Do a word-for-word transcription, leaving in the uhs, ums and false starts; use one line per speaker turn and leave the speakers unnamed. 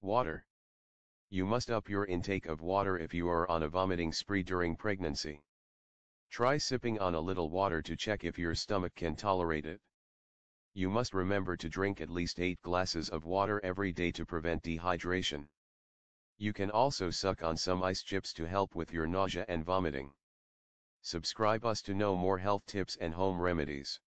Water. You must up your intake of water if you are on a vomiting spree during pregnancy. Try sipping on a little water to check if your stomach can tolerate it. You must remember to drink at least eight glasses of water every day to prevent dehydration. You can also suck on some ice chips to help with your nausea and vomiting. Subscribe us to know more health tips and home remedies.